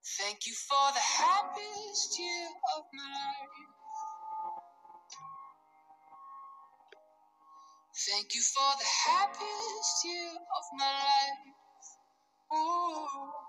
Thank you for the happiest year of my life. Thank you for the happiest year of my life. Ooh.